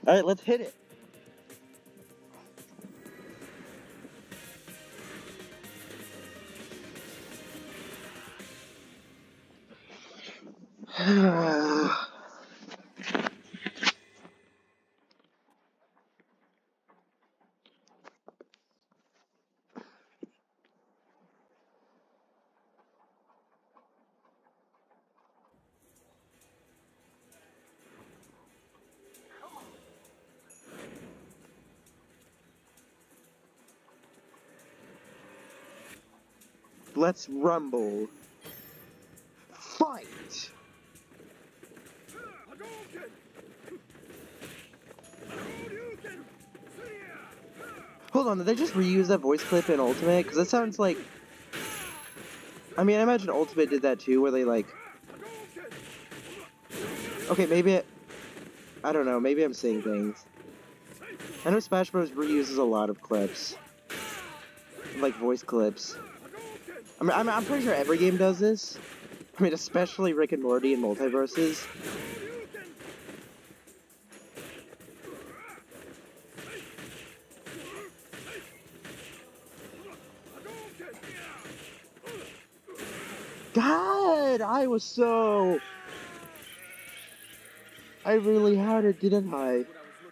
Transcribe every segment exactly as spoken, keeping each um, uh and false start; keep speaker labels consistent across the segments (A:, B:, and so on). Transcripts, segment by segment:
A: Alright, let's hit it. Let's rumble. Fight! Hold on, did they just reuse that voice clip in Ultimate? Because that sounds like... I mean, I imagine Ultimate did that too, where they like... Okay, maybe it... I don't know, maybe I'm seeing things. I know Smash Bros. Reuses a lot of clips. Like voice clips. I mean, I'm, I'm pretty sure every game does this. I mean, especially Rick and Morty and Multiverses. God, I was so... I really had it, didn't I?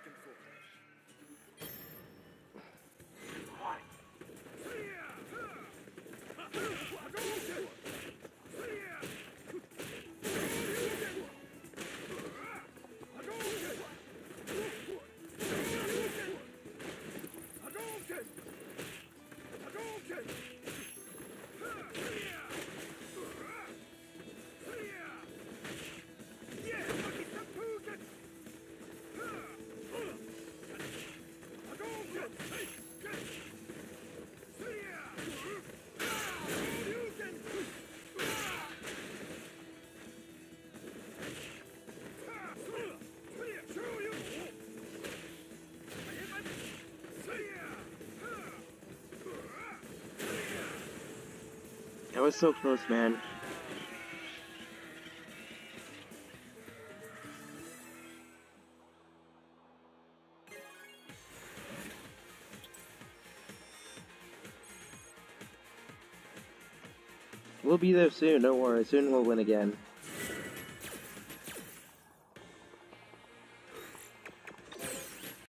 A: That was so close, man. We'll be there soon, don't worry. Soon we'll win again.